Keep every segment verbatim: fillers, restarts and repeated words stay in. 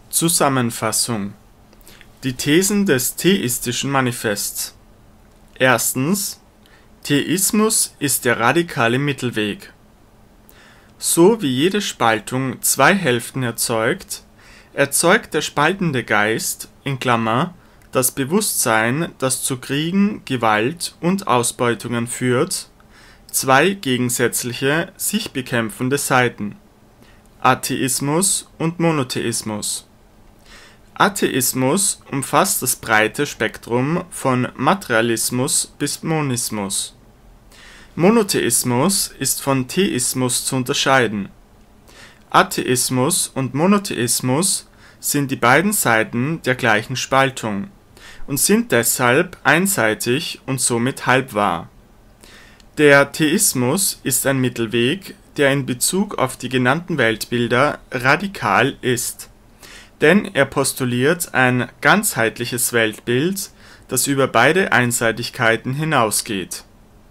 Zusammenfassung: Die Thesen des Theistischen Manifests. Erstens. Theismus ist der radikale Mittelweg. So wie jede Spaltung zwei Hälften erzeugt, erzeugt der spaltende Geist in Klammer das Bewusstsein, das zu Kriegen, Gewalt und Ausbeutungen führt, zwei gegensätzliche, sich bekämpfende Seiten: Atheismus und Monotheismus. Atheismus umfasst das breite Spektrum von Materialismus bis Monismus. Monotheismus ist von Theismus zu unterscheiden. Atheismus und Monotheismus sind die beiden Seiten der gleichen Spaltung und sind deshalb einseitig und somit halbwahr. Der Theismus ist ein Mittelweg, der in Bezug auf die genannten Weltbilder radikal ist, denn er postuliert ein ganzheitliches Weltbild, das über beide Einseitigkeiten hinausgeht.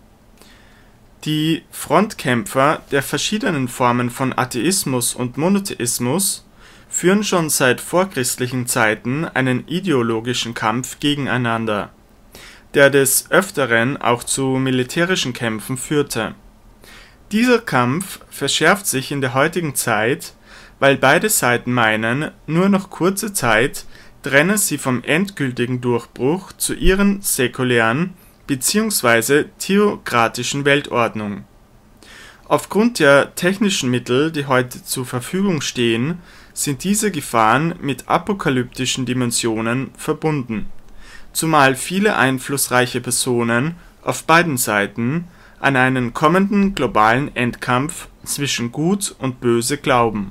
Die Frontkämpfer der verschiedenen Formen von Atheismus und Monotheismus führen schon seit vorchristlichen Zeiten einen ideologischen Kampf gegeneinander, der des Öfteren auch zu militärischen Kämpfen führte. Dieser Kampf verschärft sich in der heutigen Zeit, weil beide Seiten meinen, nur noch kurze Zeit trenne sie vom endgültigen Durchbruch zu ihren säkulären bzw. theokratischen Weltordnung. Aufgrund der technischen Mittel, die heute zur Verfügung stehen, sind diese Gefahren mit apokalyptischen Dimensionen verbunden, zumal viele einflussreiche Personen auf beiden Seiten an einen kommenden globalen Endkampf zwischen Gut und Böse glauben.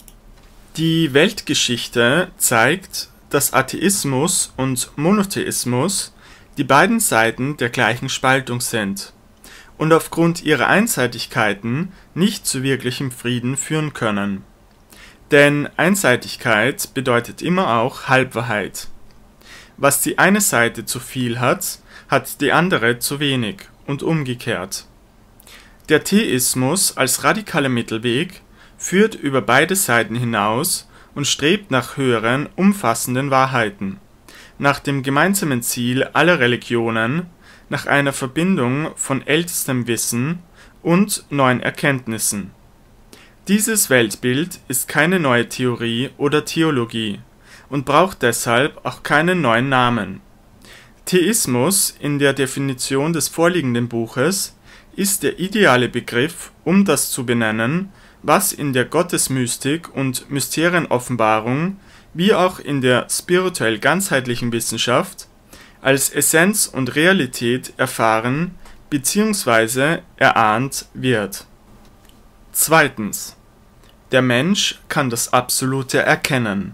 Die Weltgeschichte zeigt, dass Atheismus und Monotheismus die beiden Seiten der gleichen Spaltung sind und aufgrund ihrer Einseitigkeiten nicht zu wirklichem Frieden führen können. Denn Einseitigkeit bedeutet immer auch Halbwahrheit. Was die eine Seite zu viel hat, hat die andere zu wenig und umgekehrt. Der Theismus als radikaler Mittelweg führt über beide Seiten hinaus und strebt nach höheren, umfassenden Wahrheiten, nach dem gemeinsamen Ziel aller Religionen, nach einer Verbindung von ältestem Wissen und neuen Erkenntnissen. Dieses Weltbild ist keine neue Theorie oder Theologie und braucht deshalb auch keinen neuen Namen. Theismus in der Definition des vorliegenden Buches ist der ideale Begriff, um das zu benennen, was in der Gottesmystik und Mysterienoffenbarung wie auch in der spirituell ganzheitlichen Wissenschaft als Essenz und Realität erfahren bzw. erahnt wird. Zweitens. Der Mensch kann das Absolute erkennen.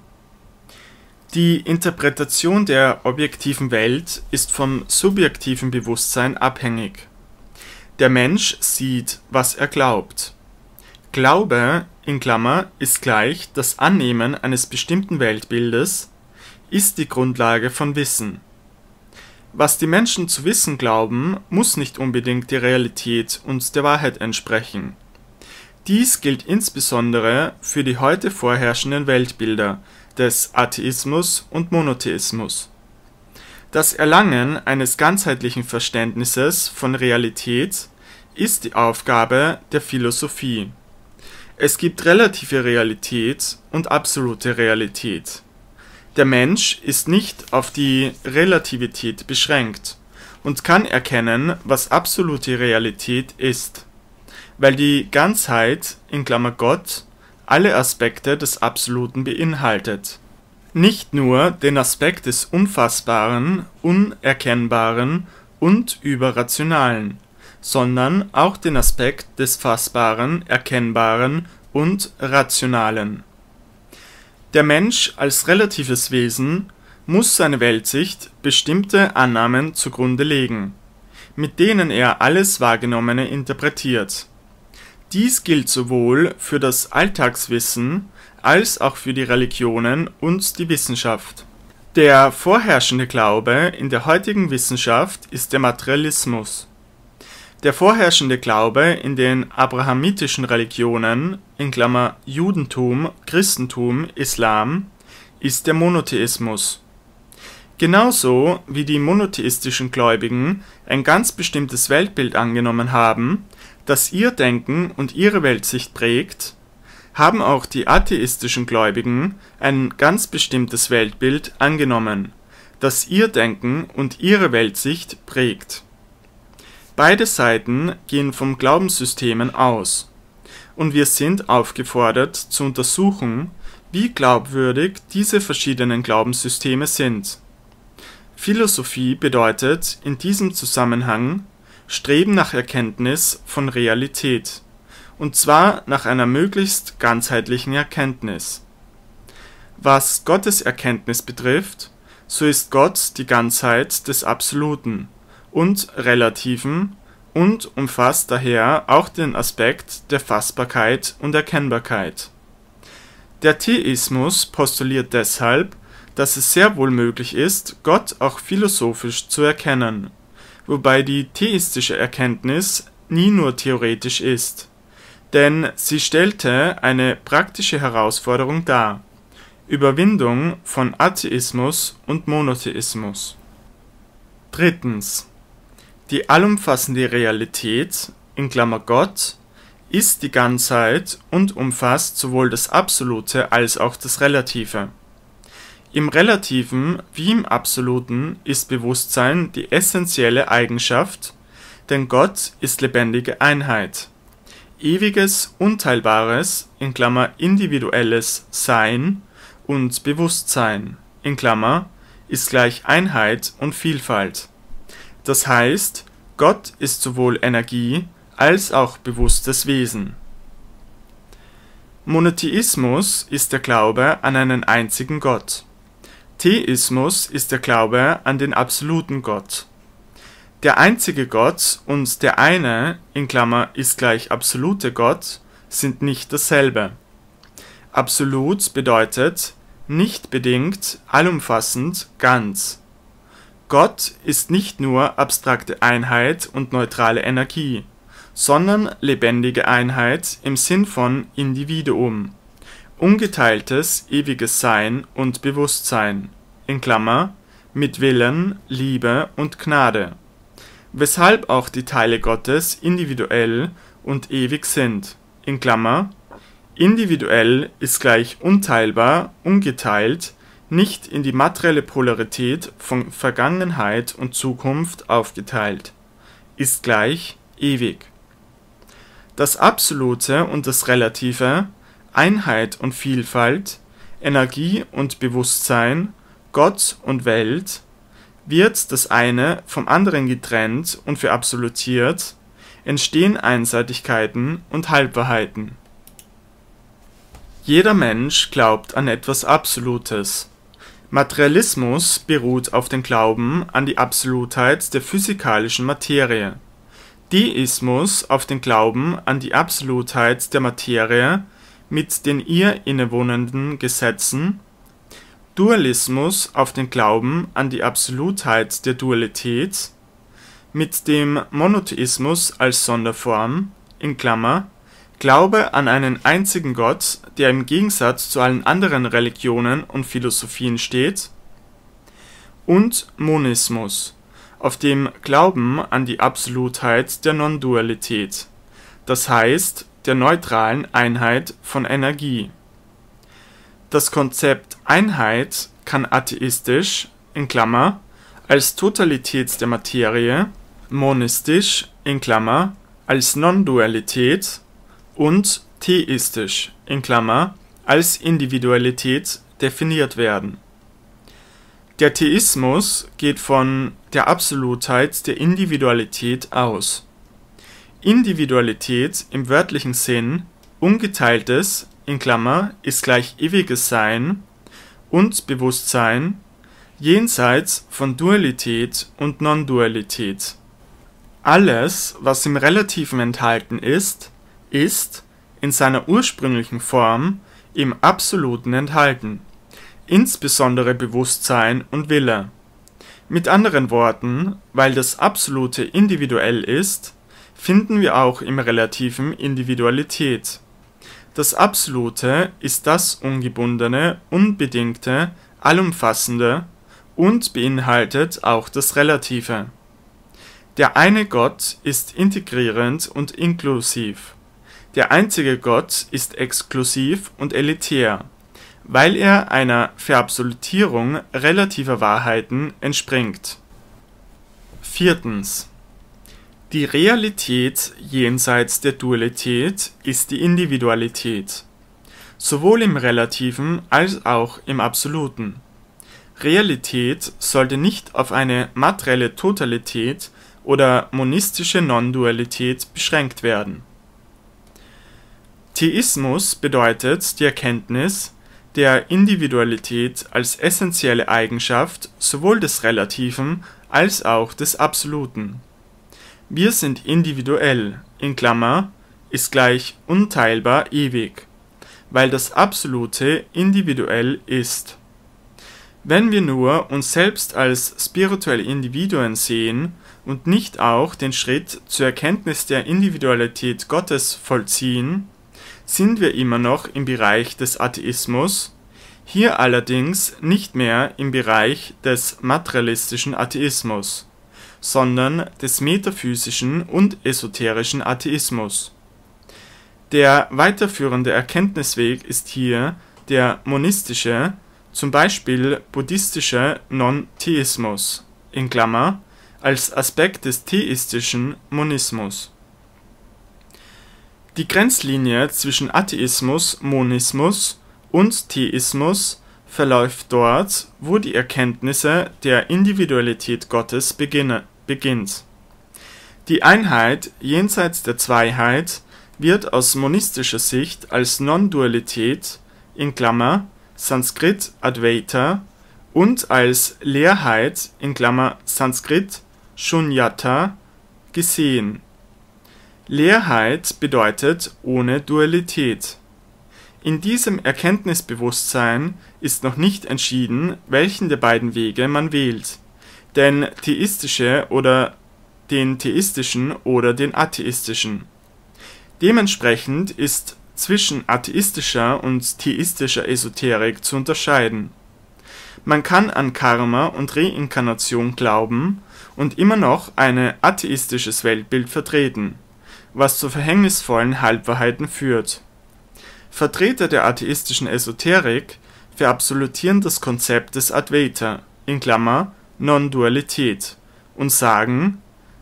Die Interpretation der objektiven Welt ist vom subjektiven Bewusstsein abhängig. Der Mensch sieht, was er glaubt. Glaube in Klammer ist gleich das Annehmen eines bestimmten Weltbildes, ist die Grundlage von Wissen. Was die Menschen zu wissen glauben, muss nicht unbedingt der Realität und der Wahrheit entsprechen. Dies gilt insbesondere für die heute vorherrschenden Weltbilder des Atheismus und Monotheismus. Das Erlangen eines ganzheitlichen Verständnisses von Realität ist die Aufgabe der Philosophie. Es gibt relative Realität und absolute Realität. Der Mensch ist nicht auf die Relativität beschränkt und kann erkennen, was absolute Realität ist, weil die Ganzheit in Klammer Gott alle Aspekte des Absoluten beinhaltet. Nicht nur den Aspekt des Unfassbaren, Unerkennbaren und Überrationalen, sondern auch den Aspekt des Fassbaren, Erkennbaren und Rationalen. Der Mensch als relatives Wesen muss seine Weltsicht bestimmte Annahmen zugrunde legen, mit denen er alles Wahrgenommene interpretiert. Dies gilt sowohl für das Alltagswissen als auch für die Religionen und die Wissenschaft. Der vorherrschende Glaube in der heutigen Wissenschaft ist der Materialismus. Der vorherrschende Glaube in den abrahamitischen Religionen in Klammer Judentum, Christentum, Islam ist der Monotheismus. Genauso wie die monotheistischen Gläubigen ein ganz bestimmtes Weltbild angenommen haben, das ihr Denken und ihre Weltsicht prägt, haben auch die atheistischen Gläubigen ein ganz bestimmtes Weltbild angenommen, das ihr Denken und ihre Weltsicht prägt. Beide Seiten gehen vom Glaubenssystemen aus, und wir sind aufgefordert zu untersuchen, wie glaubwürdig diese verschiedenen Glaubenssysteme sind. Philosophie bedeutet in diesem Zusammenhang Streben nach Erkenntnis von Realität, und zwar nach einer möglichst ganzheitlichen Erkenntnis. Was Gottes Erkenntnis betrifft, so ist Gott die Ganzheit des Absoluten und Relativen und umfasst daher auch den Aspekt der Fassbarkeit und Erkennbarkeit. Der Theismus postuliert deshalb, dass es sehr wohl möglich ist, Gott auch philosophisch zu erkennen, wobei die theistische Erkenntnis nie nur theoretisch ist, denn sie stellte eine praktische Herausforderung dar: Überwindung von Atheismus und Monotheismus. Drittens. Die allumfassende Realität in Klammer Gott ist die Ganzheit und umfasst sowohl das Absolute als auch das Relative. Im Relativen wie im Absoluten ist Bewusstsein die essentielle Eigenschaft, denn Gott ist lebendige Einheit. Ewiges, Unteilbares in Klammer individuelles Sein und Bewusstsein in Klammer ist gleich Einheit und Vielfalt. Das heißt, Gott ist sowohl Energie als auch bewusstes Wesen. Monotheismus ist der Glaube an einen einzigen Gott. Theismus ist der Glaube an den absoluten Gott. Der einzige Gott und der eine in Klammer ist gleich absolute Gott sind nicht dasselbe. Absolut bedeutet nicht bedingt, allumfassend, ganz. Gott ist nicht nur abstrakte Einheit und neutrale Energie, sondern lebendige Einheit im Sinn von Individuum, ungeteiltes ewiges Sein und Bewusstsein, in Klammer, mit Willen, Liebe und Gnade, weshalb auch die Teile Gottes individuell und ewig sind, in Klammer, individuell ist gleich unteilbar, ungeteilt, nicht in die materielle Polarität von Vergangenheit und Zukunft aufgeteilt, ist gleich ewig. Das Absolute und das Relative, Einheit und Vielfalt, Energie und Bewusstsein, Gott und Welt, wird das eine vom anderen getrennt und verabsolutiert, entstehen Einseitigkeiten und Halbwahrheiten. Jeder Mensch glaubt an etwas Absolutes. Materialismus beruht auf dem Glauben an die Absolutheit der physikalischen Materie, Deismus auf den Glauben an die Absolutheit der Materie mit den ihr innewohnenden Gesetzen, Dualismus auf den Glauben an die Absolutheit der Dualität, mit dem Monotheismus als Sonderform, in Klammer, Glaube an einen einzigen Gott, der im Gegensatz zu allen anderen Religionen und Philosophien steht, und Monismus, auf dem Glauben an die Absolutheit der Non-Dualität, das heißt der neutralen Einheit von Energie. Das Konzept Einheit kann atheistisch, in Klammer, als Totalität der Materie, monistisch, in Klammer, als Non-Dualität und theistisch, in Klammer, als Individualität definiert werden. Der Theismus geht von der Absolutheit der Individualität aus. Individualität im wörtlichen Sinn, ungeteiltes, in Klammer, ist gleich ewiges Sein und Bewusstsein, jenseits von Dualität und Non-Dualität. Alles, was im Relativen enthalten ist, ist in seiner ursprünglichen Form im Absoluten enthalten, insbesondere Bewusstsein und Wille. Mit anderen Worten, weil das Absolute individuell ist, finden wir auch im Relativen Individualität. Das Absolute ist das Ungebundene, Unbedingte, Allumfassende und beinhaltet auch das Relative. Der eine Gott ist integrierend und inklusiv. Der einzige Gott ist exklusiv und elitär, weil er einer Verabsolutierung relativer Wahrheiten entspringt. Viertens. Die Realität jenseits der Dualität ist die Individualität, sowohl im Relativen als auch im Absoluten. Realität sollte nicht auf eine materielle Totalität oder monistische Non-Dualität beschränkt werden. Theismus bedeutet die Erkenntnis der Individualität als essentielle Eigenschaft sowohl des Relativen als auch des Absoluten. Wir sind individuell, in Klammer, ist gleich unteilbar ewig, weil das Absolute individuell ist. Wenn wir nur uns selbst als spirituelle Individuen sehen und nicht auch den Schritt zur Erkenntnis der Individualität Gottes vollziehen, sind wir immer noch im Bereich des Atheismus, hier allerdings nicht mehr im Bereich des materialistischen Atheismus, sondern des metaphysischen und esoterischen Atheismus. Der weiterführende Erkenntnisweg ist hier der monistische, zum Beispiel buddhistische Non-Theismus, in Klammer, als Aspekt des theistischen Monismus. Die Grenzlinie zwischen Atheismus, Monismus und Theismus verläuft dort, wo die Erkenntnisse der Individualität Gottes beginne, beginnt. Die Einheit jenseits der Zweiheit wird aus monistischer Sicht als Non-Dualität, in Klammer, Sanskrit Advaita, und als Leerheit, in Klammer, Sanskrit Shunyata, gesehen. Leerheit bedeutet ohne Dualität. In diesem Erkenntnisbewusstsein ist noch nicht entschieden, welchen der beiden Wege man wählt, den theistische oder den theistischen oder den atheistischen. Dementsprechend ist zwischen atheistischer und theistischer Esoterik zu unterscheiden. Man kann an Karma und Reinkarnation glauben und immer noch ein atheistisches Weltbild vertreten, was zu verhängnisvollen Halbwahrheiten führt. Vertreter der atheistischen Esoterik verabsolutieren das Konzept des Advaita, in Klammer, Non-Dualität, und sagen,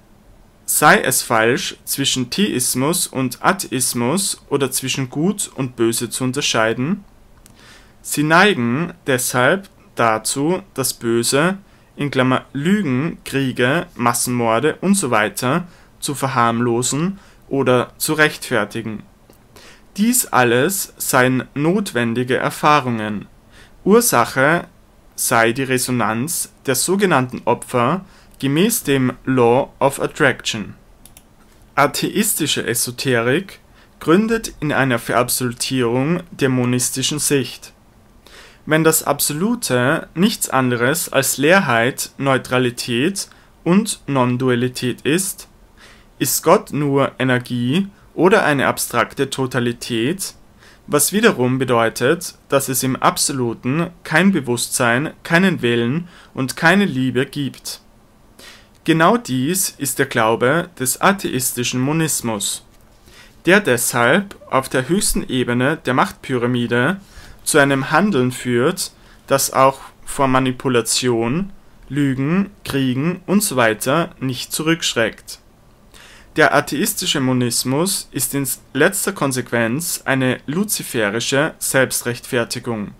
sei es falsch, zwischen Theismus und Atheismus oder zwischen Gut und Böse zu unterscheiden? Sie neigen deshalb dazu, das Böse, in Klammer Lügen, Kriege, Massenmorde usw. zu verharmlosen oder zu rechtfertigen. Dies alles seien notwendige Erfahrungen. Ursache sei die Resonanz der sogenannten Opfer gemäß dem Law of Attraction. Atheistische Esoterik gründet in einer Verabsolutierung der monistischen Sicht. Wenn das Absolute nichts anderes als Leerheit, Neutralität und Non-Dualität ist, ist Gott nur Energie oder eine abstrakte Totalität, was wiederum bedeutet, dass es im Absoluten kein Bewusstsein, keinen Willen und keine Liebe gibt. Genau dies ist der Glaube des atheistischen Monismus, der deshalb auf der höchsten Ebene der Machtpyramide zu einem Handeln führt, das auch vor Manipulation, Lügen, Kriegen usw. nicht zurückschreckt. Der atheistische Monismus ist in letzter Konsequenz eine luziferische Selbstrechtfertigung.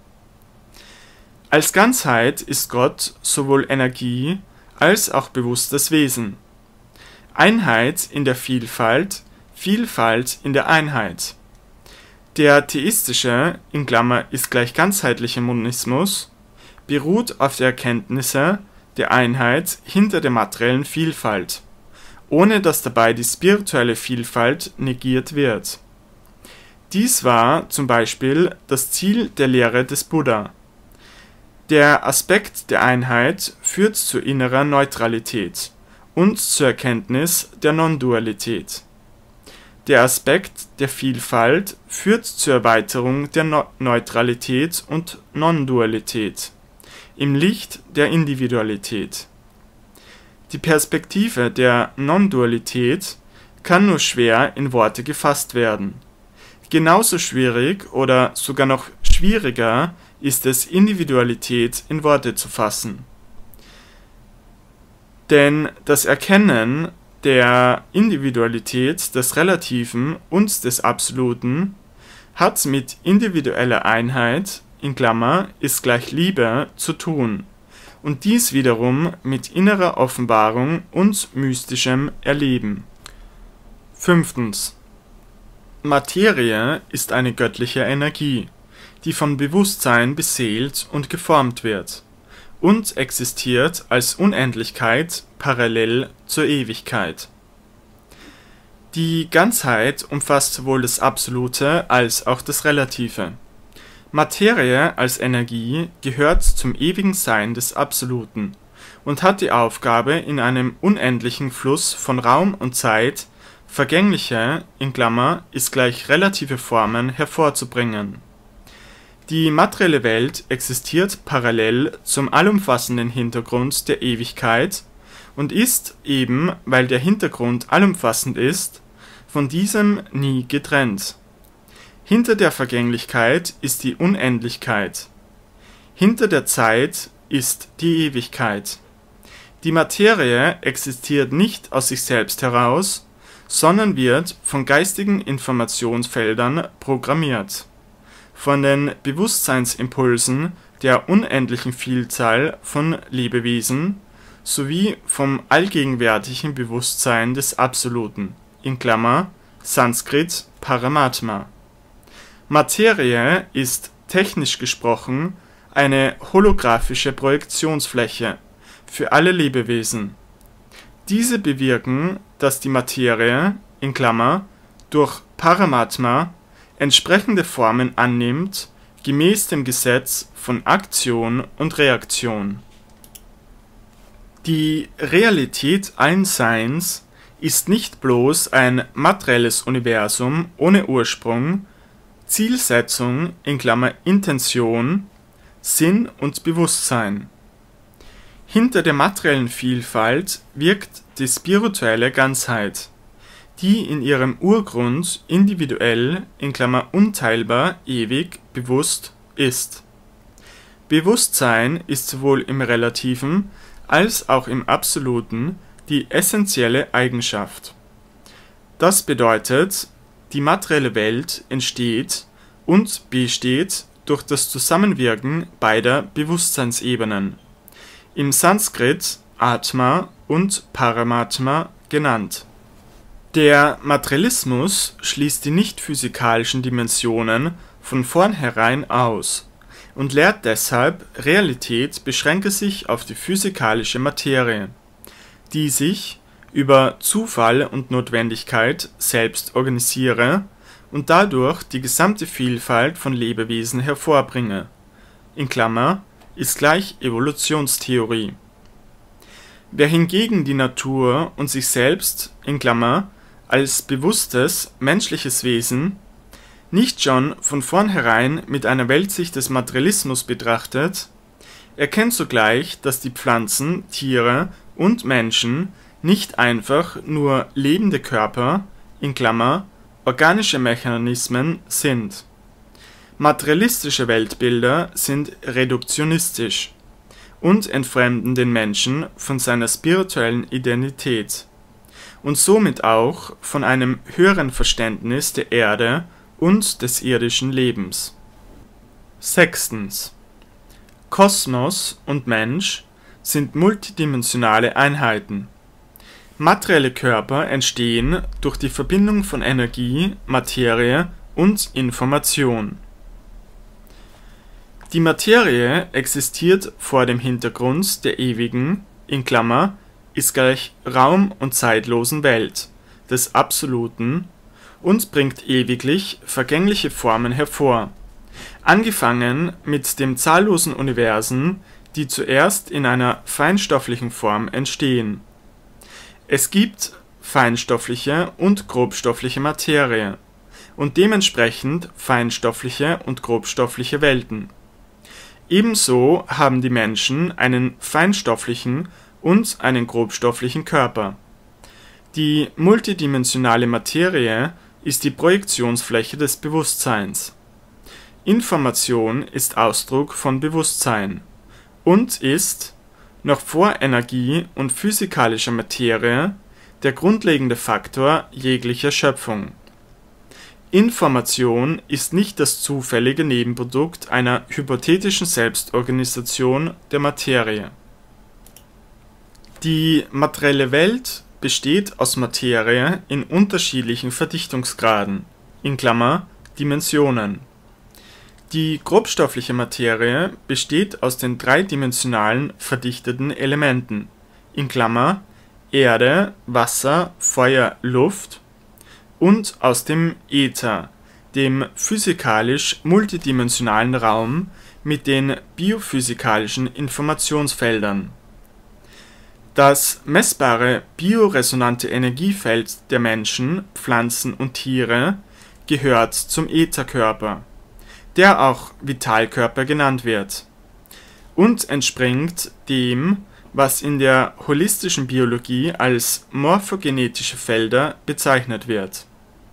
Als Ganzheit ist Gott sowohl Energie als auch bewusstes Wesen. Einheit in der Vielfalt, Vielfalt in der Einheit. Der theistische, in Klammer ist gleich ganzheitliche Monismus, beruht auf der Erkenntnisse der Einheit hinter der materiellen Vielfalt, ohne dass dabei die spirituelle Vielfalt negiert wird. Dies war zum Beispiel das Ziel der Lehre des Buddha. Der Aspekt der Einheit führt zu innerer Neutralität und zur Erkenntnis der Non-Dualität. Der Aspekt der Vielfalt führt zur Erweiterung der no Neutralität und Non-Dualität im Licht der Individualität. Die Perspektive der Non-Dualität kann nur schwer in Worte gefasst werden. Genauso schwierig oder sogar noch schwieriger ist es, Individualität in Worte zu fassen. Denn das Erkennen der Individualität des Relativen und des Absoluten hat mit individueller Einheit in Klammer ist gleich Liebe zu tun und dies wiederum mit innerer Offenbarung und mystischem Erleben. Fünftens. Materie ist eine göttliche Energie, die von Bewusstsein beseelt und geformt wird und existiert als Unendlichkeit parallel zur Ewigkeit. Die Ganzheit umfasst sowohl das Absolute als auch das Relative. Materie als Energie gehört zum ewigen Sein des Absoluten und hat die Aufgabe, in einem unendlichen Fluss von Raum und Zeit vergängliche in Klammer ist gleich relative Formen hervorzubringen. Die materielle Welt existiert parallel zum allumfassenden Hintergrund der Ewigkeit und ist, eben weil der Hintergrund allumfassend ist, von diesem nie getrennt. Hinter der Vergänglichkeit ist die Unendlichkeit. Hinter der Zeit ist die Ewigkeit. Die Materie existiert nicht aus sich selbst heraus, sondern wird von geistigen Informationsfeldern programmiert. Von den Bewusstseinsimpulsen der unendlichen Vielzahl von Lebewesen sowie vom allgegenwärtigen Bewusstsein des Absoluten in Klammer Sanskrit Paramatma. Materie ist technisch gesprochen eine holographische Projektionsfläche für alle Lebewesen. Diese bewirken, dass die Materie in Klammer durch Paramatma entsprechende Formen annimmt, gemäß dem Gesetz von Aktion und Reaktion. Die Realität allen Seins ist nicht bloß ein materielles Universum ohne Ursprung, Zielsetzung in Klammer Intention, Sinn und Bewusstsein. Hinter der materiellen Vielfalt wirkt die spirituelle Ganzheit, die in ihrem Urgrund individuell in Klammer unteilbar ewig bewusst ist. Bewusstsein ist sowohl im Relativen als auch im Absoluten die essentielle Eigenschaft. Das bedeutet, die materielle Welt entsteht und besteht durch das Zusammenwirken beider Bewusstseinsebenen, im Sanskrit Atma und Paramatma genannt. Der Materialismus schließt die nicht-physikalischen Dimensionen von vornherein aus und lehrt deshalb, Realität beschränke sich auf die physikalische Materie, die sich über Zufall und Notwendigkeit selbst organisiere und dadurch die gesamte Vielfalt von Lebewesen hervorbringe. In Klammer ist gleich Evolutionstheorie. Wer hingegen die Natur und sich selbst in Klammer als bewusstes menschliches Wesen nicht schon von vornherein mit einer Weltsicht des Materialismus betrachtet, erkennt sogleich, dass die Pflanzen, Tiere und Menschen nicht einfach nur lebende Körper in Klammer organische Mechanismen sind. Materialistische Weltbilder sind reduktionistisch und entfremden den Menschen von seiner spirituellen Identität und somit auch von einem höheren Verständnis der Erde und des irdischen Lebens. Sechstens. Kosmos und Mensch sind multidimensionale Einheiten. Materielle Körper entstehen durch die Verbindung von Energie, Materie und Information. Die Materie existiert vor dem Hintergrund der ewigen, in Klammer, ist gleich Raum- und zeitlosen Welt, des Absoluten, und bringt ewiglich vergängliche Formen hervor, angefangen mit den zahllosen Universen, die zuerst in einer feinstofflichen Form entstehen. Es gibt feinstoffliche und grobstoffliche Materie und dementsprechend feinstoffliche und grobstoffliche Welten. Ebenso haben die Menschen einen feinstofflichen und einen grobstofflichen Körper. Die multidimensionale Materie ist die Projektionsfläche des Bewusstseins. Information ist Ausdruck von Bewusstsein und ist, noch vor Energie und physikalischer Materie, der grundlegende Faktor jeglicher Schöpfung. Information ist nicht das zufällige Nebenprodukt einer hypothetischen Selbstorganisation der Materie. Die materielle Welt besteht aus Materie in unterschiedlichen Verdichtungsgraden in Klammer (Dimensionen). Die grobstoffliche Materie besteht aus den dreidimensionalen verdichteten Elementen in Klammer Erde, Wasser, Feuer, Luft und aus dem Äther, dem physikalisch multidimensionalen Raum mit den biophysikalischen Informationsfeldern. Das messbare bioresonante Energiefeld der Menschen, Pflanzen und Tiere gehört zum Ätherkörper, der auch Vitalkörper genannt wird, und entspringt dem, was in der holistischen Biologie als morphogenetische Felder bezeichnet wird.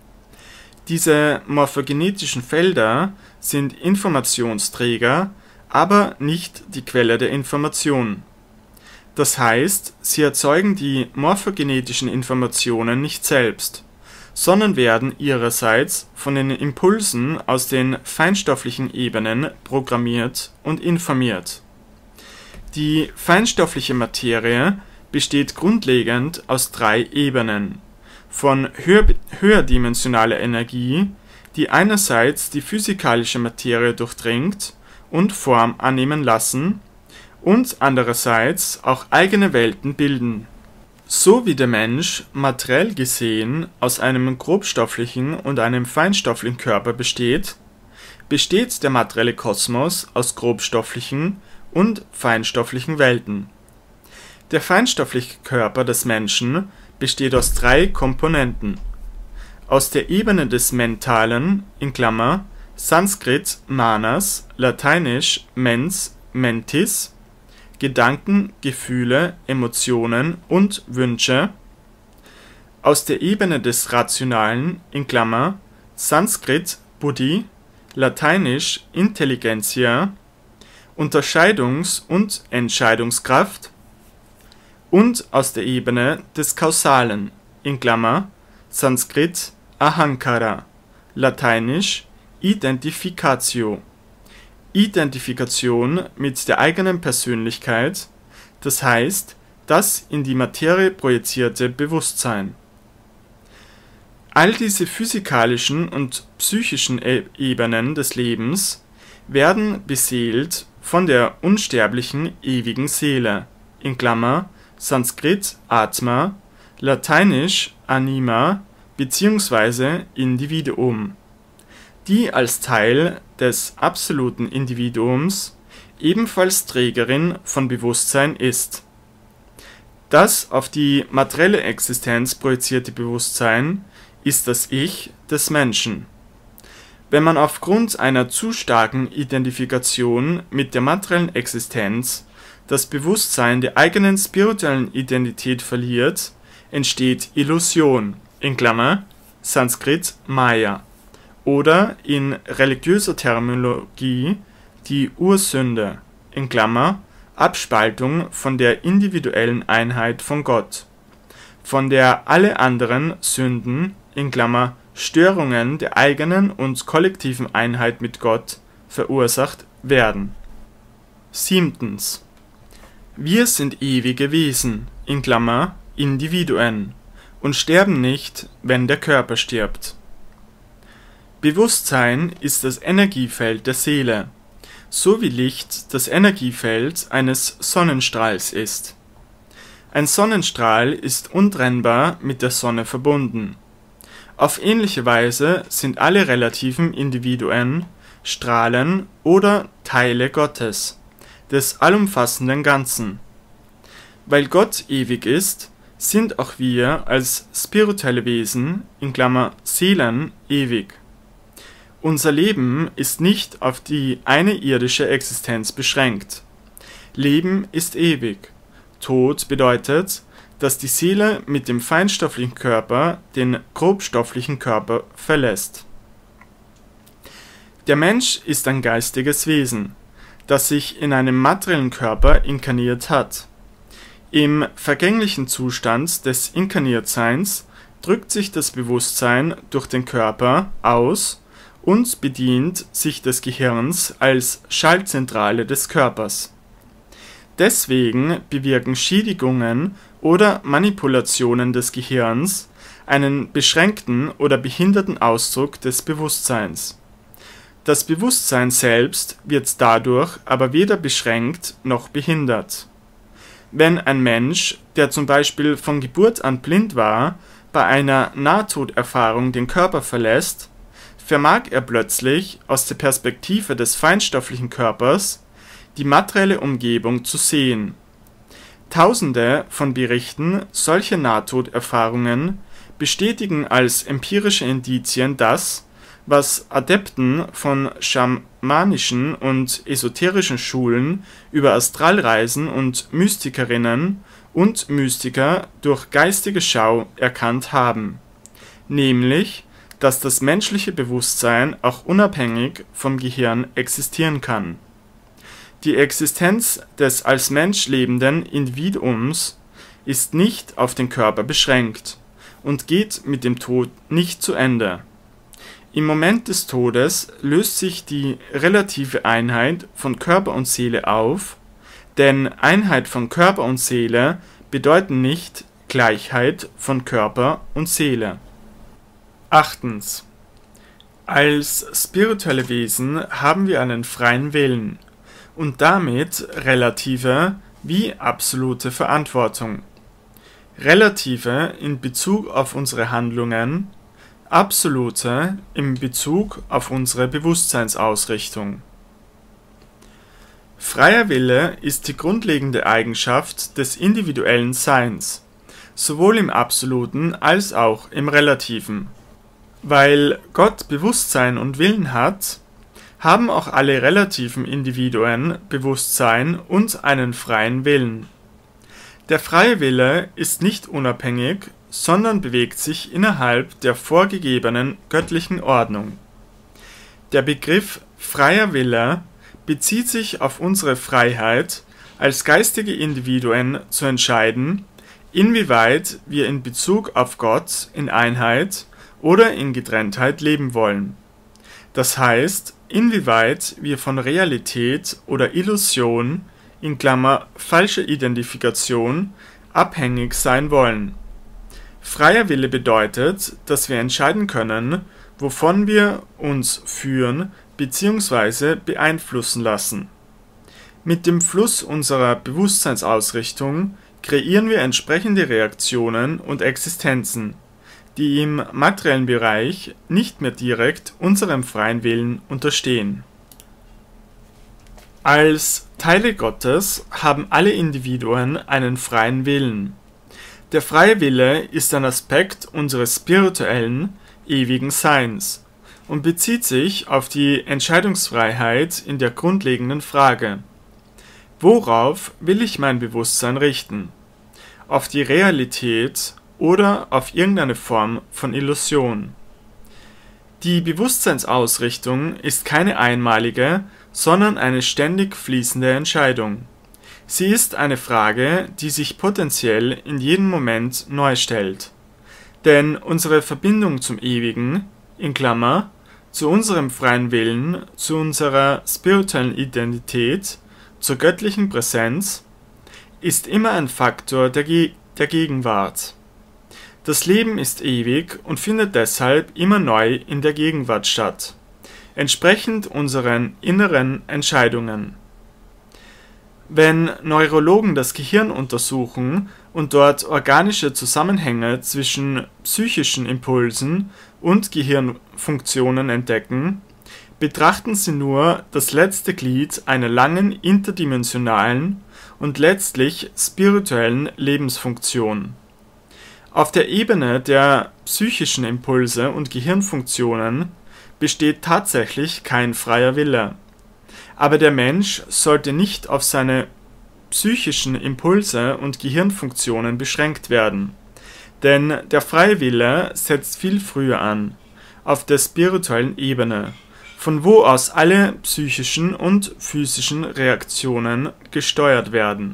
Diese morphogenetischen Felder sind Informationsträger, aber nicht die Quelle der Information. Das heißt, sie erzeugen die morphogenetischen Informationen nicht selbst, sondern werden ihrerseits von den Impulsen aus den feinstofflichen Ebenen programmiert und informiert. Die feinstoffliche Materie besteht grundlegend aus drei Ebenen: von höher, höherdimensionaler Energie, die einerseits die physikalische Materie durchdringt und Form annehmen lassen und andererseits auch eigene Welten bilden. So wie der Mensch materiell gesehen aus einem grobstofflichen und einem feinstofflichen Körper besteht, besteht der materielle Kosmos aus grobstofflichen und feinstofflichen Welten. Der feinstoffliche Körper des Menschen besteht aus drei Komponenten: aus der Ebene des Mentalen in Klammer Sanskrit Manas, lateinisch Mens, Mentis, Gedanken, Gefühle, Emotionen und Wünsche, aus der Ebene des Rationalen in Klammer Sanskrit Buddhi, lateinisch Intelligentia, Unterscheidungs- und Entscheidungskraft, und aus der Ebene des Kausalen in Klammer Sanskrit Ahankara, lateinisch Identificatio, Identifikation mit der eigenen Persönlichkeit, das heißt das in die Materie projizierte Bewusstsein. All diese physikalischen und psychischen Ebenen des Lebens werden beseelt von der unsterblichen ewigen Seele in Klammer Sanskrit Atma, lateinisch Anima bzw. Individuum, die als Teil des absoluten Individuums ebenfalls Trägerin von Bewusstsein ist. Das auf die materielle Existenz projizierte Bewusstsein ist das Ich des Menschen. Wenn man aufgrund einer zu starken Identifikation mit der materiellen Existenz das Bewusstsein der eigenen spirituellen Identität verliert, entsteht Illusion in Klammer Sanskrit Maya oder in religiöser Terminologie die Ursünde in Klammer Abspaltung von der individuellen Einheit von Gott, von der alle anderen Sünden in Klammer Störungen der eigenen und kollektiven Einheit mit Gott verursacht werden. Siebtens. Wir sind ewige Wesen in Klammer Individuen und sterben nicht, wenn der Körper stirbt. Bewusstsein ist das Energiefeld der Seele, so wie Licht das Energiefeld eines Sonnenstrahls ist. Ein Sonnenstrahl ist untrennbar mit der Sonne verbunden. Auf ähnliche Weise sind alle relativen Individuen Strahlen oder Teile Gottes, des allumfassenden Ganzen. Weil Gott ewig ist, sind auch wir als spirituelle Wesen in Klammer Seelen ewig. Unser Leben ist nicht auf die eine irdische Existenz beschränkt. Leben ist ewig. Tod bedeutet, dass die Seele mit dem feinstofflichen Körper den grobstofflichen Körper verlässt. Der Mensch ist ein geistiges Wesen, das sich in einem materiellen Körper inkarniert hat. Im vergänglichen Zustand des Inkarniertseins drückt sich das Bewusstsein durch den Körper aus und bedient sich des Gehirns als Schaltzentrale des Körpers. Deswegen bewirken Schädigungen oder Manipulationen des Gehirns einen beschränkten oder behinderten Ausdruck des Bewusstseins. Das Bewusstsein selbst wird dadurch aber weder beschränkt noch behindert. Wenn ein Mensch, der zum Beispiel von Geburt an blind war, bei einer Nahtoderfahrung den Körper verlässt, vermag er plötzlich aus der Perspektive des feinstofflichen Körpers die materielle Umgebung zu sehen. Tausende von Berichten solcher Nahtoderfahrungen bestätigen als empirische Indizien das, was Adepten von schamanischen und esoterischen Schulen über Astralreisen und Mystikerinnen und Mystiker durch geistige Schau erkannt haben, nämlich, dass das menschliche Bewusstsein auch unabhängig vom Gehirn existieren kann. Die Existenz des als Mensch lebenden Individuums ist nicht auf den Körper beschränkt und geht mit dem Tod nicht zu Ende. Im Moment des Todes löst sich die relative Einheit von Körper und Seele auf, denn Einheit von Körper und Seele bedeuten nicht Gleichheit von Körper und Seele. Achtens. Als spirituelle Wesen haben wir einen freien Willen und damit relative wie absolute Verantwortung. Relative in Bezug auf unsere Handlungen, absolute in Bezug auf unsere Bewusstseinsausrichtung. Freier Wille ist die grundlegende Eigenschaft des individuellen Seins, sowohl im Absoluten als auch im Relativen. Weil Gott Bewusstsein und Willen hat, haben auch alle relativen Individuen Bewusstsein und einen freien Willen. Der freie Wille ist nicht unabhängig, sondern bewegt sich innerhalb der vorgegebenen göttlichen Ordnung. Der Begriff freier Wille bezieht sich auf unsere Freiheit, als geistige Individuen zu entscheiden, inwieweit wir in Bezug auf Gott in Einheit oder in Getrenntheit leben wollen. Das heißt, inwieweit wir von Realität oder Illusion in Klammer falsche Identifikation abhängig sein wollen. Freier Wille bedeutet, dass wir entscheiden können, wovon wir uns führen bzw. beeinflussen lassen. Mit dem Fluss unserer Bewusstseinsausrichtung kreieren wir entsprechende Reaktionen und Existenzen, die im materiellen Bereich nicht mehr direkt unserem freien Willen unterstehen. Als Teile Gottes haben alle Individuen einen freien Willen. Der freie Wille ist ein Aspekt unseres spirituellen, ewigen Seins und bezieht sich auf die Entscheidungsfreiheit in der grundlegenden Frage: Worauf will ich mein Bewusstsein richten? Auf die Realität oder auf irgendeine Form von Illusion? Die Bewusstseinsausrichtung ist keine einmalige, sondern eine ständig fließende Entscheidung. Sie ist eine Frage, die sich potenziell in jedem Moment neu stellt. Denn unsere Verbindung zum Ewigen, in Klammer, zu unserem freien Willen, zu unserer spirituellen Identität, zur göttlichen Präsenz, ist immer ein Faktor der, Ge- der Gegenwart. Das Leben ist ewig und findet deshalb immer neu in der Gegenwart statt, entsprechend unseren inneren Entscheidungen. Wenn Neurologen das Gehirn untersuchen und dort organische Zusammenhänge zwischen psychischen Impulsen und Gehirnfunktionen entdecken, betrachten sie nur das letzte Glied einer langen interdimensionalen und letztlich spirituellen Lebensfunktion. Auf der Ebene der psychischen Impulse und Gehirnfunktionen besteht tatsächlich kein freier Wille. Aber der Mensch sollte nicht auf seine psychischen Impulse und Gehirnfunktionen beschränkt werden. Denn der freie Wille setzt viel früher an, auf der spirituellen Ebene, von wo aus alle psychischen und physischen Reaktionen gesteuert werden.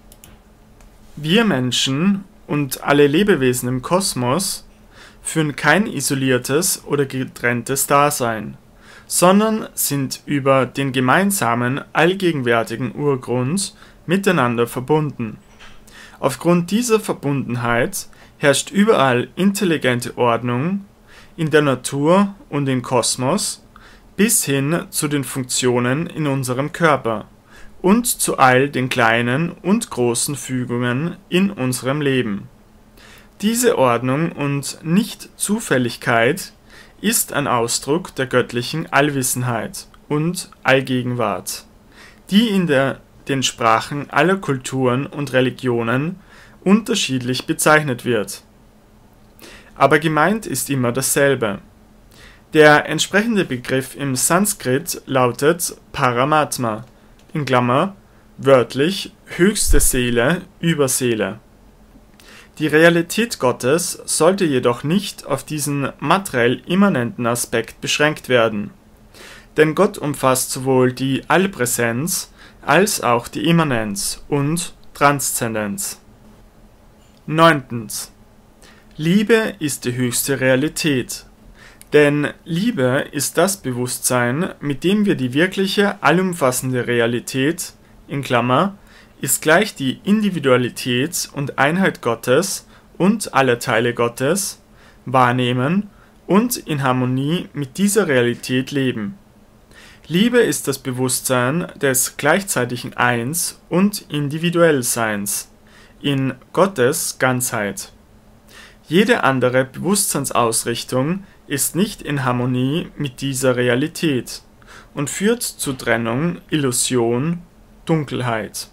Wir Menschen und alle Lebewesen im Kosmos führen kein isoliertes oder getrenntes Dasein, sondern sind über den gemeinsamen, allgegenwärtigen Urgrund miteinander verbunden. Aufgrund dieser Verbundenheit herrscht überall intelligente Ordnung, in der Natur und im Kosmos, bis hin zu den Funktionen in unserem Körper und zu all den kleinen und großen Fügungen in unserem Leben. Diese Ordnung und Nicht-Zufälligkeit ist ein Ausdruck der göttlichen Allwissenheit und Allgegenwart, die in der, den Sprachen aller Kulturen und Religionen unterschiedlich bezeichnet wird. Aber gemeint ist immer dasselbe. Der entsprechende Begriff im Sanskrit lautet Paramatma, in Klammer, wörtlich höchste Seele, Überseele. Die Realität Gottes sollte jedoch nicht auf diesen materiell immanenten Aspekt beschränkt werden. Denn Gott umfasst sowohl die Allpräsenz als auch die Immanenz und Transzendenz. Neuntens. Liebe ist die höchste Realität. Denn Liebe ist das Bewusstsein, mit dem wir die wirkliche, allumfassende Realität, in Klammer, ist gleich die Individualität und Einheit Gottes und aller Teile Gottes, wahrnehmen und in Harmonie mit dieser Realität leben. Liebe ist das Bewusstsein des gleichzeitigen Eins und Individuellseins in Gottes Ganzheit. Jede andere Bewusstseinsausrichtung ist nicht in Harmonie mit dieser Realität und führt zu Trennung, Illusion, Dunkelheit.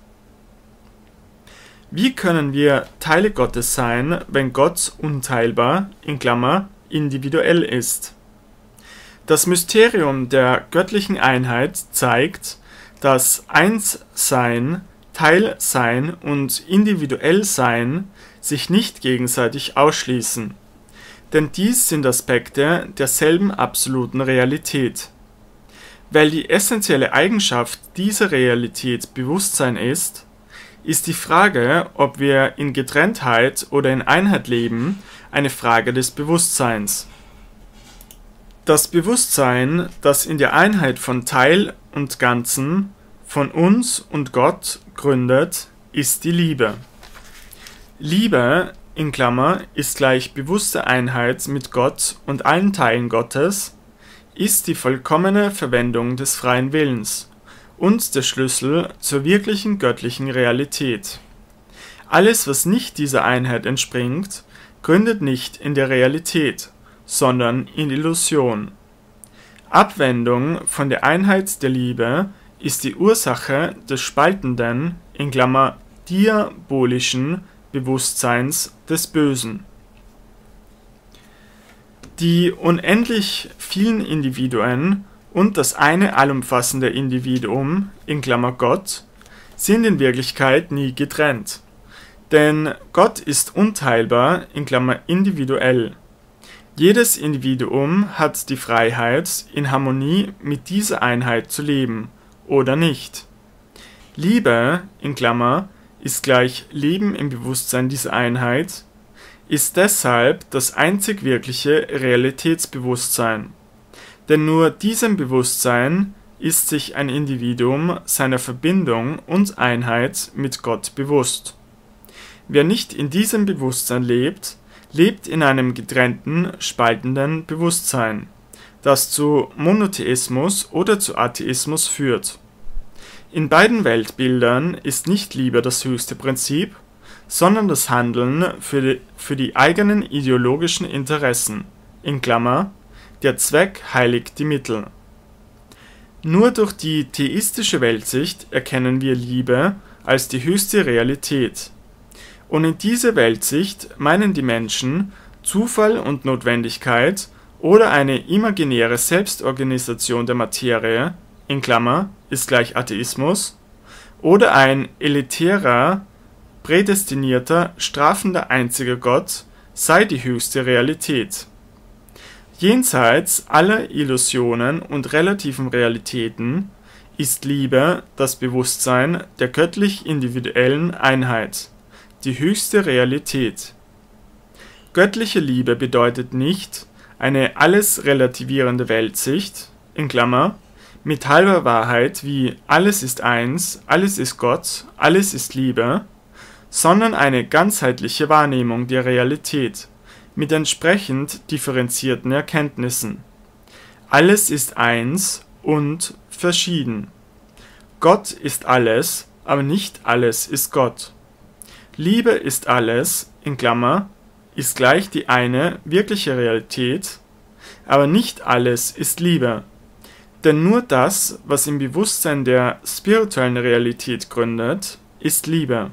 Wie können wir Teile Gottes sein, wenn Gott unteilbar, in Klammer, individuell ist? Das Mysterium der göttlichen Einheit zeigt, dass Einssein, Teilsein und Individuellsein sich nicht gegenseitig ausschließen. Denn dies sind Aspekte derselben absoluten Realität. Weil die essentielle Eigenschaft dieser Realität Bewusstsein ist, ist die Frage, ob wir in Getrenntheit oder in Einheit leben, eine Frage des Bewusstseins. Das Bewusstsein, das in der Einheit von Teil und Ganzen, von uns und Gott gründet, ist die Liebe. Liebe, in Klammer, ist gleich bewusste Einheit mit Gott und allen Teilen Gottes, ist die vollkommene Verwendung des freien Willens und der Schlüssel zur wirklichen göttlichen Realität. Alles, was nicht dieser Einheit entspringt, gründet nicht in der Realität, sondern in Illusion. Abwendung von der Einheit der Liebe ist die Ursache des spaltenden, in Klammer diabolischen Bewusstseins des Bösen. Die unendlich vielen Individuen und das eine allumfassende Individuum, in Klammer Gott, sind in Wirklichkeit nie getrennt. Denn Gott ist unteilbar, in Klammer individuell. Jedes Individuum hat die Freiheit, in Harmonie mit dieser Einheit zu leben, oder nicht. Liebe, in Klammer, ist gleich Leben im Bewusstsein dieser Einheit, ist deshalb das einzig wirkliche Realitätsbewusstsein. Denn nur diesem Bewusstsein ist sich ein Individuum seiner Verbindung und Einheit mit Gott bewusst. Wer nicht in diesem Bewusstsein lebt, lebt in einem getrennten, spaltenden Bewusstsein, das zu Monotheismus oder zu Atheismus führt. In beiden Weltbildern ist nicht Liebe das höchste Prinzip, sondern das Handeln für die, für die eigenen ideologischen Interessen, in Klammer, der Zweck heiligt die Mittel. Nur durch die theistische Weltsicht erkennen wir Liebe als die höchste Realität. Und in dieser Weltsicht meinen die Menschen Zufall und Notwendigkeit oder eine imaginäre Selbstorganisation der Materie in Klammer ist gleich Atheismus oder ein elitärer, prädestinierter, strafender einziger Gott sei die höchste Realität. Jenseits aller Illusionen und relativen Realitäten ist Liebe das Bewusstsein der göttlich-individuellen Einheit, die höchste Realität. Göttliche Liebe bedeutet nicht eine alles relativierende Weltsicht in Klammer mit halber Wahrheit wie alles ist eins, alles ist Gott, alles ist Liebe, sondern eine ganzheitliche Wahrnehmung der Realität mit entsprechend differenzierten Erkenntnissen. Alles ist eins und verschieden. Gott ist alles, aber nicht alles ist Gott. Liebe ist alles, in Klammer, ist gleich die eine wirkliche Realität, aber nicht alles ist Liebe. Denn nur das, was im Bewusstsein der spirituellen Realität gründet, ist Liebe.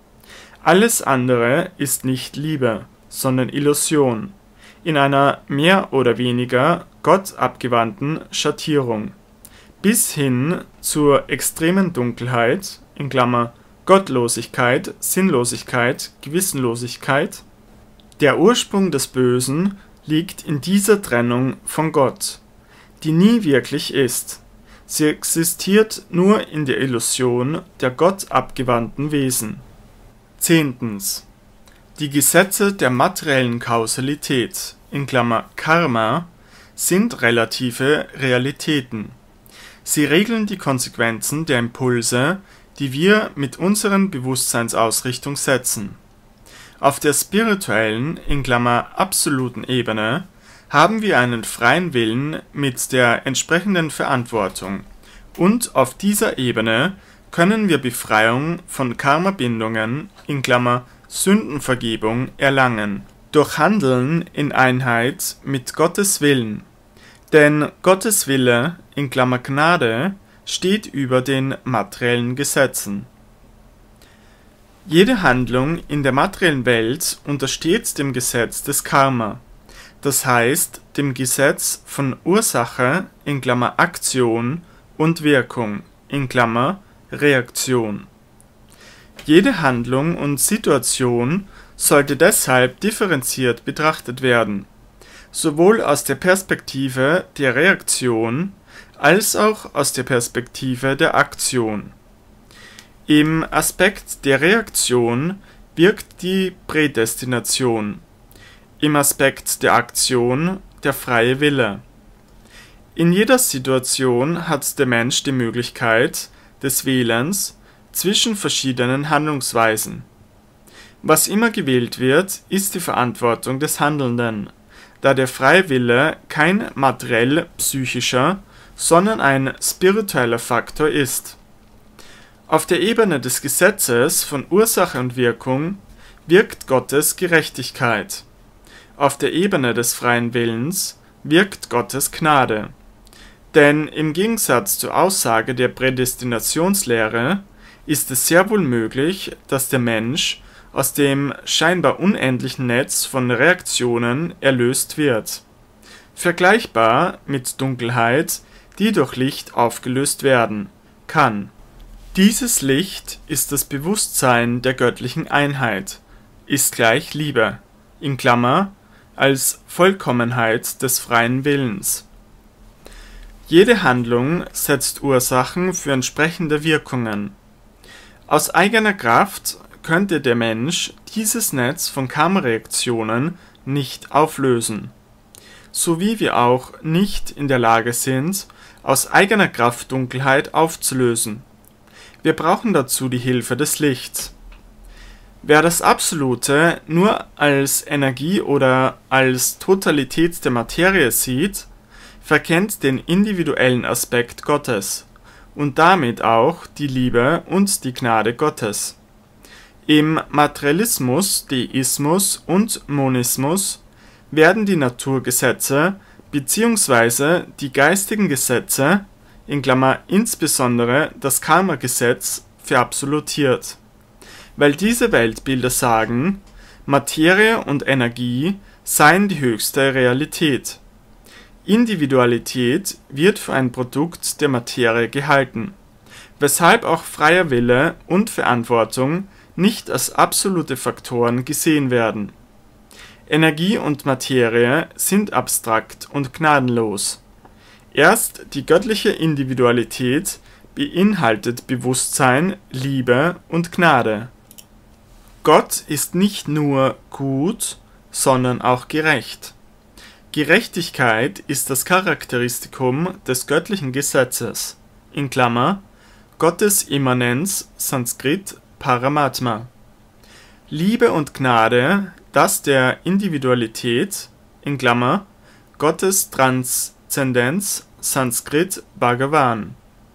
Alles andere ist nicht Liebe, sondern Illusion, in einer mehr oder weniger Gott abgewandten Schattierung, bis hin zur extremen Dunkelheit, in Klammer Gottlosigkeit, Sinnlosigkeit, Gewissenlosigkeit. Der Ursprung des Bösen liegt in dieser Trennung von Gott, die nie wirklich ist. Sie existiert nur in der Illusion der gottabgewandten Wesen. Zehntens. Die Gesetze der materiellen Kausalität, in Klammer Karma, sind relative Realitäten. Sie regeln die Konsequenzen der Impulse, die wir mit unseren Bewusstseinsausrichtung setzen. Auf der spirituellen, in Klammer absoluten Ebene haben wir einen freien Willen mit der entsprechenden Verantwortung und auf dieser Ebene können wir Befreiung von Karma-Bindungen, in Klammer Sündenvergebung, erlangen, durch Handeln in Einheit mit Gottes Willen. Denn Gottes Wille, in Klammer Gnade, steht über den materiellen Gesetzen. Jede Handlung in der materiellen Welt untersteht dem Gesetz des Karma, das heißt dem Gesetz von Ursache, in Klammer Aktion, und Wirkung, in Klammer Reaktion. Jede Handlung und Situation sollte deshalb differenziert betrachtet werden, sowohl aus der Perspektive der Reaktion als auch aus der Perspektive der Aktion. Im Aspekt der Reaktion wirkt die Prädestination, im Aspekt der Aktion der freie Wille. In jeder Situation hat der Mensch die Möglichkeit des Wählens zwischen verschiedenen Handlungsweisen. Was immer gewählt wird, ist die Verantwortung des Handelnden, da der freie Wille kein materiell-psychischer, sondern ein spiritueller Faktor ist. Auf der Ebene des Gesetzes von Ursache und Wirkung wirkt Gottes Gerechtigkeit. Auf der Ebene des freien Willens wirkt Gottes Gnade. Denn im Gegensatz zur Aussage der Prädestinationslehre ist es sehr wohl möglich, dass der Mensch aus dem scheinbar unendlichen Netz von Reaktionen erlöst wird. Vergleichbar mit Dunkelheit, die durch Licht aufgelöst werden kann. Dieses Licht ist das Bewusstsein der göttlichen Einheit, ist gleich Liebe, in Klammer, als Vollkommenheit des freien Willens. Jede Handlung setzt Ursachen für entsprechende Wirkungen. Aus eigener Kraft könnte der Mensch dieses Netz von Karma-Reaktionen nicht auflösen, so wie wir auch nicht in der Lage sind, aus eigener Kraft Dunkelheit aufzulösen. Wir brauchen dazu die Hilfe des Lichts. Wer das Absolute nur als Energie oder als Totalität der Materie sieht, verkennt den individuellen Aspekt Gottes und damit auch die Liebe und die Gnade Gottes. Im Materialismus, Deismus und Monismus werden die Naturgesetze bzw. die geistigen Gesetze, in Klammer insbesondere das Karma-Gesetz, verabsolutiert. weil diese Weltbilder sagen, Materie und Energie seien die höchste Realität. Individualität wird für ein Produkt der Materie gehalten, weshalb auch freier Wille und Verantwortung nicht als absolute Faktoren gesehen werden. Energie und Materie sind abstrakt und gnadenlos. Erst die göttliche Individualität beinhaltet Bewusstsein, Liebe und Gnade. Gott ist nicht nur gut, sondern auch gerecht. Gerechtigkeit ist das Charakteristikum des göttlichen Gesetzes, in Klammer, Gottes Immanenz, Sanskrit Paramatma. Liebe und Gnade, das der Individualität, in Klammer, Gottes Transzendenz, Sanskrit Bhagavan.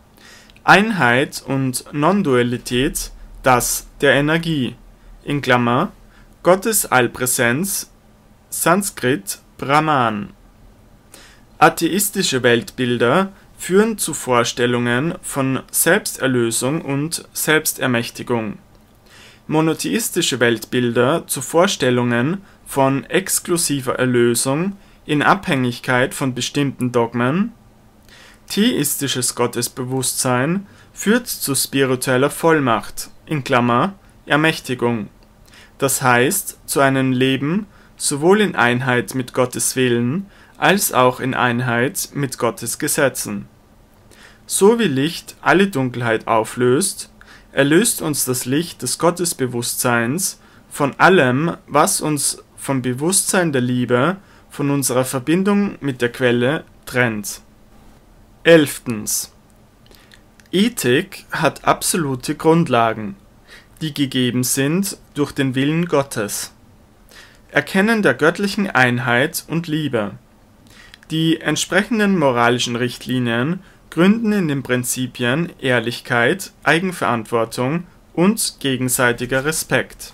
Einheit und Non-Dualität, das der Energie, in Klammer, Gottes Allpräsenz, Sanskrit Brahman. Atheistische Weltbilder führen zu Vorstellungen von Selbsterlösung und Selbstermächtigung. Monotheistische Weltbilder zu Vorstellungen von exklusiver Erlösung in Abhängigkeit von bestimmten Dogmen. Theistisches Gottesbewusstsein führt zu spiritueller Vollmacht, in Klammer, Ermächtigung, das heißt zu einem Leben sowohl in Einheit mit Gottes Willen als auch in Einheit mit Gottes Gesetzen. So wie Licht alle Dunkelheit auflöst, erlöst uns das Licht des Gottesbewusstseins von allem, was uns vom Bewusstsein der Liebe, von unserer Verbindung mit der Quelle trennt. Elftens. Ethik hat absolute Grundlagen, die gegeben sind durch den Willen Gottes. Erkennen der göttlichen Einheit und Liebe. Die entsprechenden moralischen Richtlinien gründen in den Prinzipien Ehrlichkeit, Eigenverantwortung und gegenseitiger Respekt.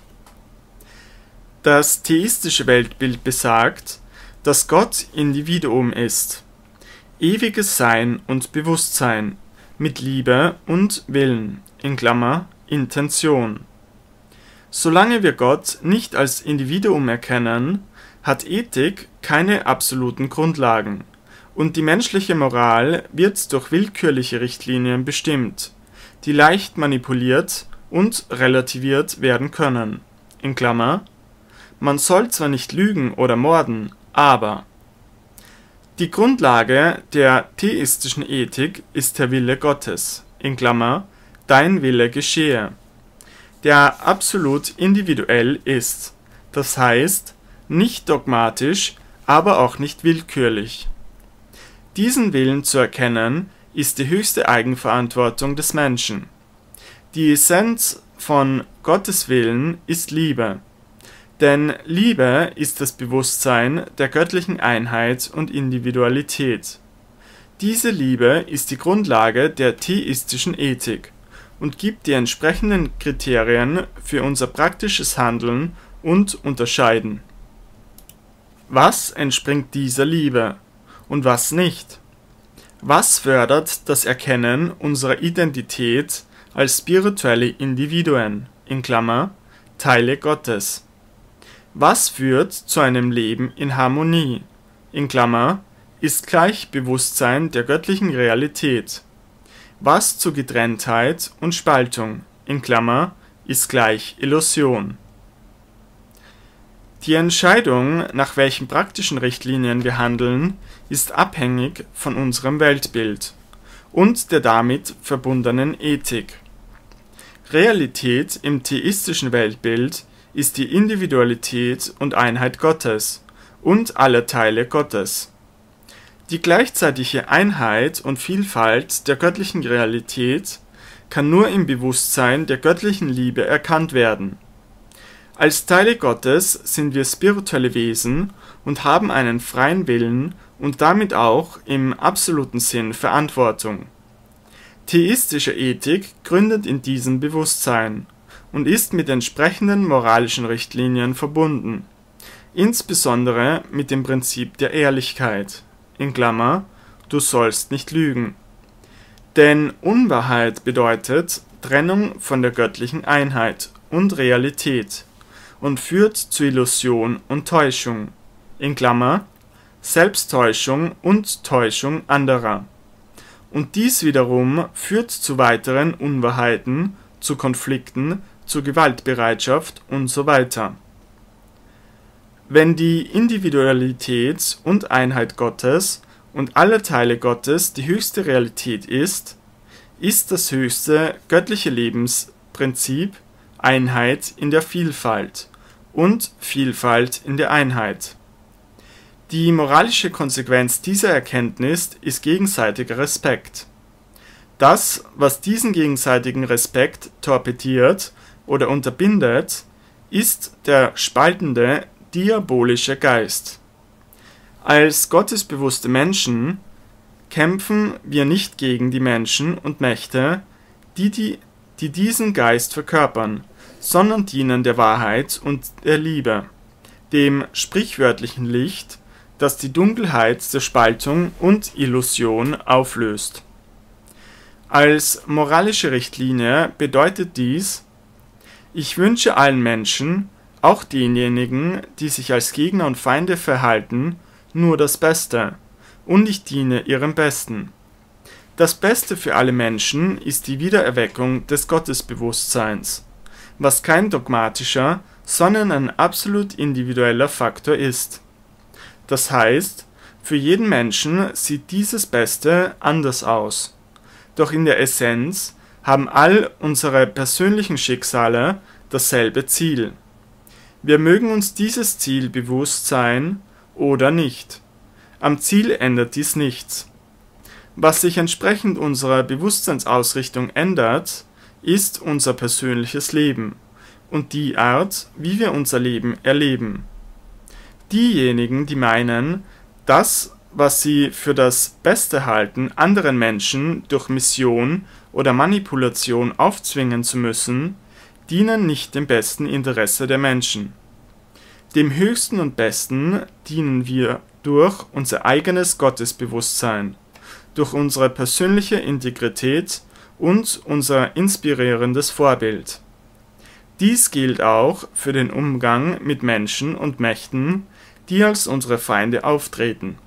Das theistische Weltbild besagt, dass Gott Individuum ist, ewiges Sein und Bewusstsein, mit Liebe und Willen, in Klammer, Intention. Solange wir Gott nicht als Individuum erkennen, hat Ethik keine absoluten Grundlagen, und die menschliche Moral wird durch willkürliche Richtlinien bestimmt, die leicht manipuliert und relativiert werden können, in Klammer, man soll zwar nicht lügen oder morden, aber. Die Grundlage der theistischen Ethik ist der Wille Gottes, in Klammer, dein Wille geschehe, der absolut individuell ist, das heißt, nicht dogmatisch, aber auch nicht willkürlich. Diesen Willen zu erkennen, ist die höchste Eigenverantwortung des Menschen. Die Essenz von Gottes Willen ist Liebe, denn Liebe ist das Bewusstsein der göttlichen Einheit und Individualität. Diese Liebe ist die Grundlage der theistischen Ethik und gibt die entsprechenden Kriterien für unser praktisches Handeln und Unterscheiden. Was entspringt dieser Liebe und was nicht? Was fördert das Erkennen unserer Identität als spirituelle Individuen, in Klammer, Teile Gottes? Was führt zu einem Leben in Harmonie, in Klammer, ist gleich Bewusstsein der göttlichen Realität? Was zu Getrenntheit und Spaltung, in Klammer, ist gleich Illusion? Die Entscheidung, nach welchen praktischen Richtlinien wir handeln, ist abhängig von unserem Weltbild und der damit verbundenen Ethik. Realität im theistischen Weltbild ist die Individualität und Einheit Gottes und aller Teile Gottes. Die gleichzeitige Einheit und Vielfalt der göttlichen Realität kann nur im Bewusstsein der göttlichen Liebe erkannt werden. Als Teile Gottes sind wir spirituelle Wesen und haben einen freien Willen und damit auch im absoluten Sinn Verantwortung. Theistische Ethik gründet in diesem Bewusstsein und ist mit entsprechenden moralischen Richtlinien verbunden, insbesondere mit dem Prinzip der Ehrlichkeit, in Klammer, du sollst nicht lügen. Denn Unwahrheit bedeutet Trennung von der göttlichen Einheit und Realität und führt zu Illusion und Täuschung in Klammer Selbsttäuschung und Täuschung anderer. Und dies wiederum führt zu weiteren Unwahrheiten, zu Konflikten, zu Gewaltbereitschaft und so weiter. Wenn die Individualität und Einheit Gottes und alle Teile Gottes die höchste Realität ist, ist das höchste göttliche Lebensprinzip Einheit in der Vielfalt und Vielfalt in der Einheit. Die moralische Konsequenz dieser Erkenntnis ist gegenseitiger Respekt. Das, was diesen gegenseitigen Respekt torpediert oder unterbindet, ist der spaltende, diabolische Geist. Als gottesbewusste Menschen kämpfen wir nicht gegen die Menschen und Mächte, die, die, die diesen Geist verkörpern, sondern dienen der Wahrheit und der Liebe, dem sprichwörtlichen Licht, das die Dunkelheit der Spaltung und Illusion auflöst. Als moralische Richtlinie bedeutet dies: Ich wünsche allen Menschen, auch denjenigen, die sich als Gegner und Feinde verhalten, nur das Beste, und ich diene ihrem Besten. Das Beste für alle Menschen ist die Wiedererweckung des Gottesbewusstseins, was kein dogmatischer, sondern ein absolut individueller Faktor ist. Das heißt, für jeden Menschen sieht dieses Beste anders aus. Doch in der Essenz haben all unsere persönlichen Schicksale dasselbe Ziel. Wir mögen uns dieses Ziel bewusst sein oder nicht. Am Ziel ändert dies nichts. Was sich entsprechend unserer Bewusstseinsausrichtung ändert, ist unser persönliches Leben und die Art, wie wir unser Leben erleben. Diejenigen, die meinen, das, was sie für das Beste halten, anderen Menschen durch Mission oder Manipulation aufzwingen zu müssen, dienen nicht dem besten Interesse der Menschen. Dem Höchsten und Besten dienen wir durch unser eigenes Gottesbewusstsein, durch unsere persönliche Integrität und unser inspirierendes Vorbild. Dies gilt auch für den Umgang mit Menschen und Mächten, die als unsere Feinde auftreten.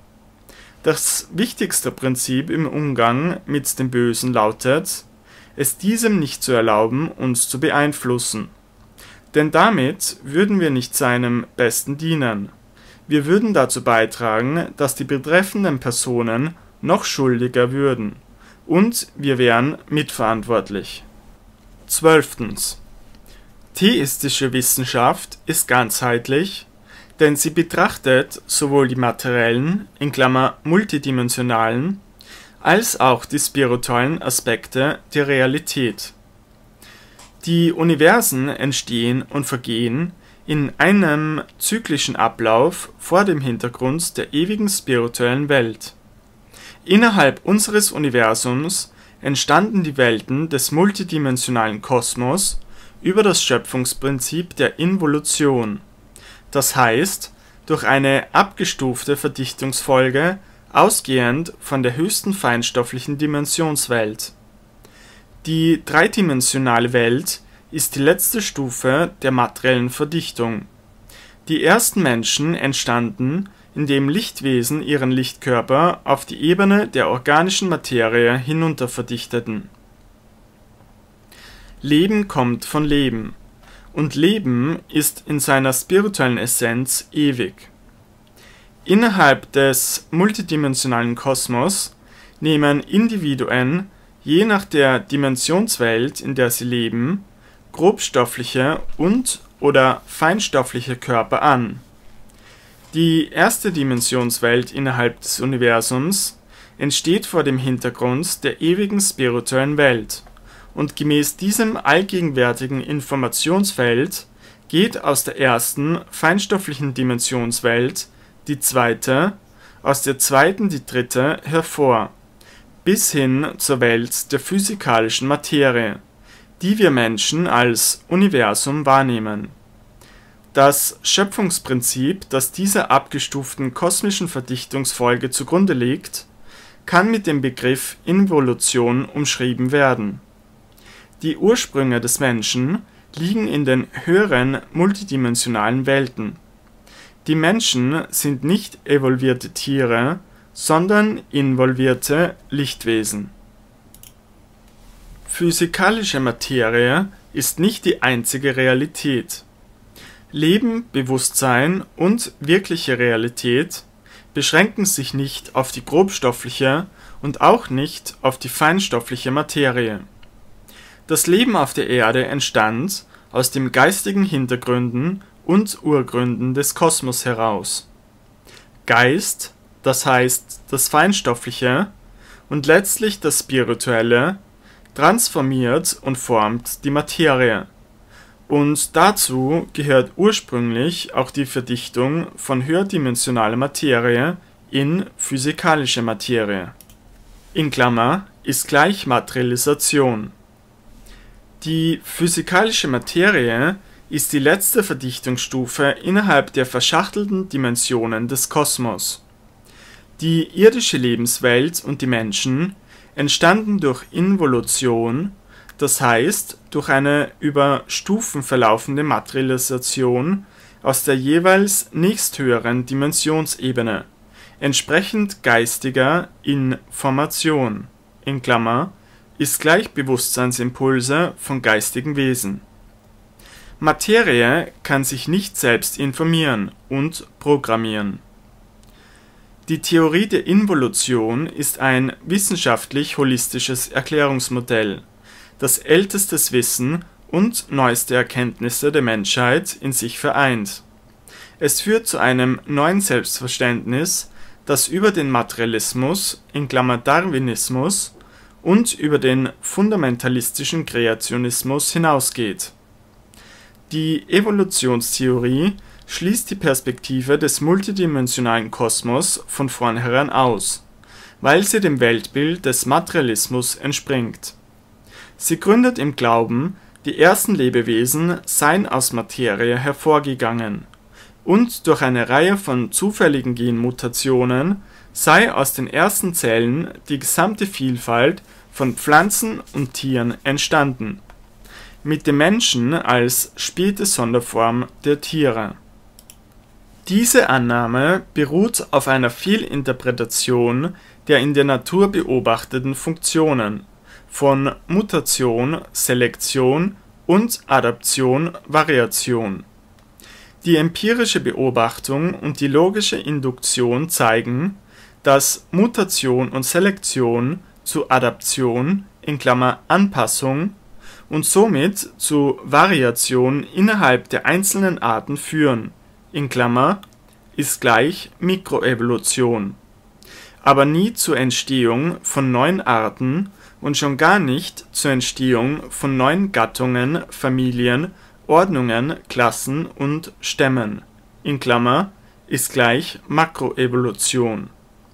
Das wichtigste Prinzip im Umgang mit dem Bösen lautet, es diesem nicht zu erlauben, uns zu beeinflussen. Denn damit würden wir nicht seinem Besten dienen. Wir würden dazu beitragen, dass die betreffenden Personen noch schuldiger würden. Und wir wären mitverantwortlich. Zwölftens. Theistische Wissenschaft ist ganzheitlich, denn sie betrachtet sowohl die materiellen, in Klammer multidimensionalen, als auch die spirituellen Aspekte der Realität. Die Universen entstehen und vergehen in einem zyklischen Ablauf vor dem Hintergrund der ewigen spirituellen Welt. Innerhalb unseres Universums entstanden die Welten des multidimensionalen Kosmos über das Schöpfungsprinzip der Involution, das heißt, durch eine abgestufte Verdichtungsfolge ausgehend von der höchsten feinstofflichen Dimensionswelt. Die dreidimensionale Welt ist die letzte Stufe der materiellen Verdichtung. Die ersten Menschen entstanden, indem Lichtwesen ihren Lichtkörper auf die Ebene der organischen Materie hinunterverdichteten. Leben kommt von Leben, und Leben ist in seiner spirituellen Essenz ewig. Innerhalb des multidimensionalen Kosmos nehmen Individuen je nach der Dimensionswelt, in der sie leben, grobstoffliche und oder feinstoffliche Körper an. Die erste Dimensionswelt innerhalb des Universums entsteht vor dem Hintergrund der ewigen spirituellen Welt, und gemäß diesem allgegenwärtigen Informationsfeld geht aus der ersten feinstofflichen Dimensionswelt die zweite, aus der zweiten die dritte hervor, bis hin zur Welt der physikalischen Materie, die wir Menschen als Universum wahrnehmen. Das Schöpfungsprinzip, das dieser abgestuften kosmischen Verdichtungsfolge zugrunde liegt, kann mit dem Begriff Involution umschrieben werden. Die Ursprünge des Menschen, liegen in den höheren multidimensionalen Welten. Die Menschen sind nicht evolvierte Tiere, sondern involvierte Lichtwesen. Physikalische Materie ist nicht die einzige Realität. Leben, Bewusstsein und wirkliche Realität beschränken sich nicht auf die grobstoffliche und auch nicht auf die feinstoffliche Materie. Das Leben auf der Erde entstand aus den geistigen Hintergründen und Urgründen des Kosmos heraus. Geist, das heißt das Feinstoffliche, und letztlich das Spirituelle, transformiert und formt die Materie. Und dazu gehört ursprünglich auch die Verdichtung von höherdimensionaler Materie in physikalische Materie. In Klammer ist gleich Materialisation. Die physikalische Materie ist die letzte Verdichtungsstufe innerhalb der verschachtelten Dimensionen des Kosmos. Die irdische Lebenswelt und die Menschen entstanden durch Involution, das heißt durch eine über Stufen verlaufende Materialisation aus der jeweils nächsthöheren Dimensionsebene, entsprechend geistiger Information, in Klammer, ist gleich Bewusstseinsimpulse von geistigen Wesen. Materie kann sich nicht selbst informieren und programmieren. Die Theorie der Involution ist ein wissenschaftlich-holistisches Erklärungsmodell, das ältestes Wissen und neueste Erkenntnisse der Menschheit in sich vereint. Es führt zu einem neuen Selbstverständnis, das über den Materialismus in Klammer Darwinismus und über den fundamentalistischen Kreationismus hinausgeht. Die Evolutionstheorie schließt die Perspektive des multidimensionalen Kosmos von vornherein aus, weil sie dem Weltbild des Materialismus entspringt. Sie gründet im Glauben, die ersten Lebewesen seien aus Materie hervorgegangen und durch eine Reihe von zufälligen Genmutationen sei aus den ersten Zellen die gesamte Vielfalt von Pflanzen und Tieren entstanden, mit dem Menschen als späte Sonderform der Tiere. Diese Annahme beruht auf einer Fehlinterpretation der in der Natur beobachteten Funktionen von Mutation, Selektion und Adaption, Variation. Die empirische Beobachtung und die logische Induktion zeigen, dass Mutation und Selektion zu Adaption in Klammer Anpassung und somit zu Variation innerhalb der einzelnen Arten führen, in Klammer ist gleich Mikroevolution, aber nie zur Entstehung von neuen Arten und schon gar nicht zur Entstehung von neuen Gattungen, Familien, Ordnungen, Klassen und Stämmen, in Klammer ist gleich Makroevolution.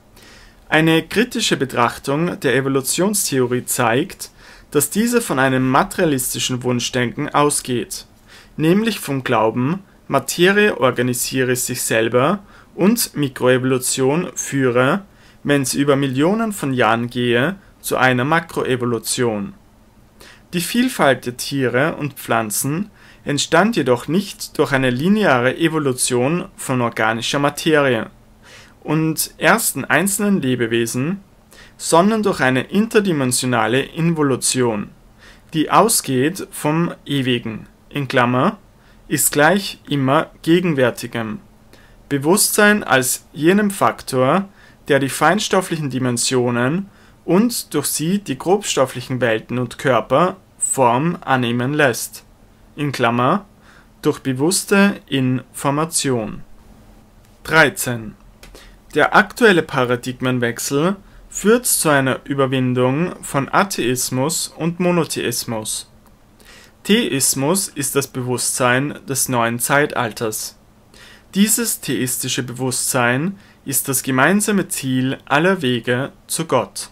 Eine kritische Betrachtung der Evolutionstheorie zeigt, dass diese von einem materialistischen Wunschdenken ausgeht, nämlich vom Glauben, Materie organisiere sich selber und Mikroevolution führe, wenn sie über Millionen von Jahren gehe, zu einer Makroevolution. Die Vielfalt der Tiere und Pflanzen entstand jedoch nicht durch eine lineare Evolution von organischer Materie und ersten einzelnen Lebewesen, sondern durch eine interdimensionale Involution, die ausgeht vom Ewigen, in Klammer, ist gleich immer Gegenwärtigem, Bewusstsein als jenem Faktor, der die feinstofflichen Dimensionen und durch sie die grobstofflichen Welten und Körper Form annehmen lässt, in Klammer, durch bewusste Information. dreizehn. Der aktuelle Paradigmenwechsel führt zu einer Überwindung von Atheismus und Monotheismus. Theismus ist das Bewusstsein des neuen Zeitalters. Dieses theistische Bewusstsein ist das gemeinsame Ziel aller Wege zu Gott.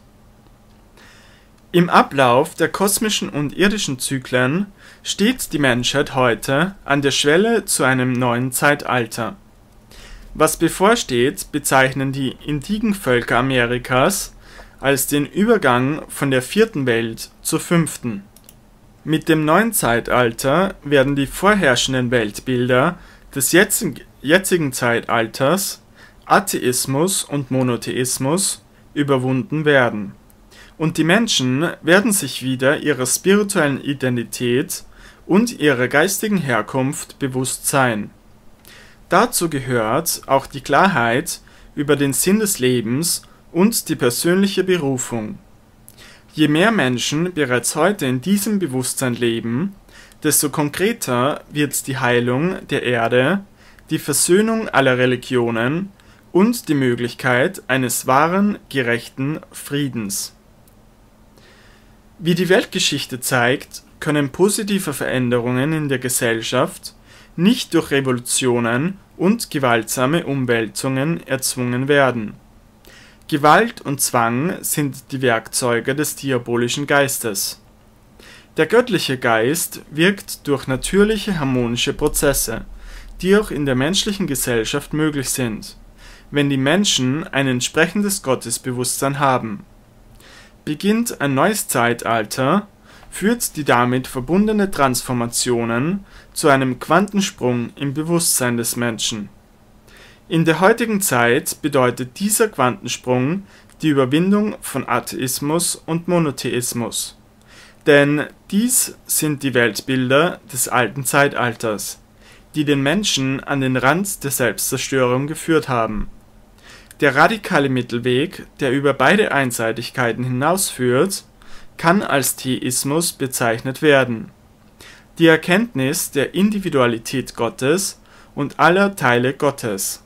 Im Ablauf der kosmischen und irdischen Zyklen steht die Menschheit heute an der Schwelle zu einem neuen Zeitalter. Was bevorsteht, bezeichnen die Indigenvölker Amerikas als den Übergang von der vierten Welt zur fünften. Mit dem neuen Zeitalter werden die vorherrschenden Weltbilder des jetzigen Zeitalters, Atheismus und Monotheismus, überwunden werden, und die Menschen werden sich wieder ihrer spirituellen Identität und ihrer geistigen Herkunft bewusst sein. Dazu gehört auch die Klarheit über den Sinn des Lebens und die persönliche Berufung. Je mehr Menschen bereits heute in diesem Bewusstsein leben, desto konkreter wird die Heilung der Erde, die Versöhnung aller Religionen und die Möglichkeit eines wahren, gerechten Friedens. Wie die Weltgeschichte zeigt, können positive Veränderungen in der Gesellschaft nicht durch Revolutionen und gewaltsame Umwälzungen erzwungen werden. Gewalt und Zwang sind die Werkzeuge des diabolischen Geistes. Der göttliche Geist wirkt durch natürliche harmonische Prozesse, die auch in der menschlichen Gesellschaft möglich sind, wenn die Menschen ein entsprechendes Gottesbewusstsein haben. Beginnt ein neues Zeitalter, führt die damit verbundene Transformationen zu einem Quantensprung im Bewusstsein des Menschen. In der heutigen Zeit bedeutet dieser Quantensprung die Überwindung von Atheismus und Monotheismus. Denn dies sind die Weltbilder des alten Zeitalters, die den Menschen an den Rand der Selbstzerstörung geführt haben. Der radikale Mittelweg, der über beide Einseitigkeiten hinausführt, kann als Theismus bezeichnet werden. Die Erkenntnis der Individualität Gottes und aller Teile Gottes.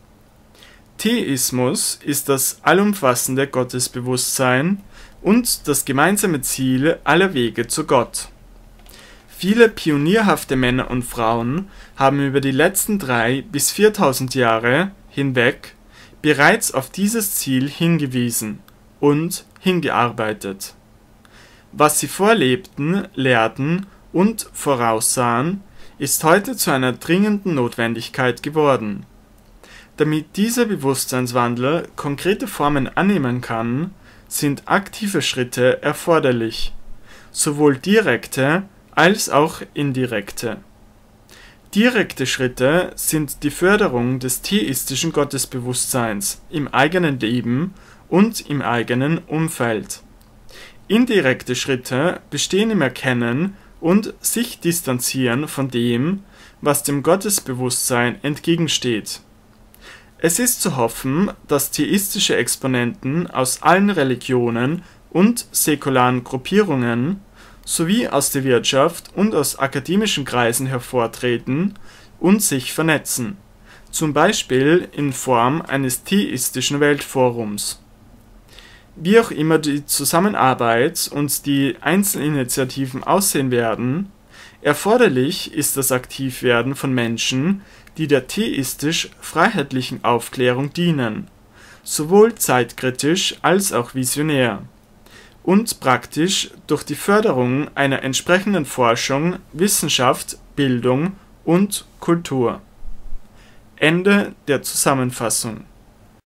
Theismus ist das allumfassende Gottesbewusstsein und das gemeinsame Ziel aller Wege zu Gott. Viele pionierhafte Männer und Frauen haben über die letzten drei bis viertausend Jahre hinweg bereits auf dieses Ziel hingewiesen und hingearbeitet. Was sie vorlebten, lehrten und voraussahen, ist heute zu einer dringenden Notwendigkeit geworden. Damit dieser Bewusstseinswandel konkrete Formen annehmen kann, sind aktive Schritte erforderlich, sowohl direkte als auch indirekte. Direkte Schritte sind die Förderung des theistischen Gottesbewusstseins im eigenen Leben und im eigenen Umfeld. Indirekte Schritte bestehen im Erkennen und sich distanzieren von dem, was dem Gottesbewusstsein entgegensteht. Es ist zu hoffen, dass theistische Exponenten aus allen Religionen und säkularen Gruppierungen sowie aus der Wirtschaft und aus akademischen Kreisen hervortreten und sich vernetzen, zum Beispiel in Form eines theistischen Weltforums. Wie auch immer die Zusammenarbeit und die Einzelinitiativen aussehen werden, erforderlich ist das Aktivwerden von Menschen, die der theistisch-freiheitlichen Aufklärung dienen, sowohl zeitkritisch als auch visionär, und praktisch durch die Förderung einer entsprechenden Forschung, Wissenschaft, Bildung und Kultur. Ende der Zusammenfassung.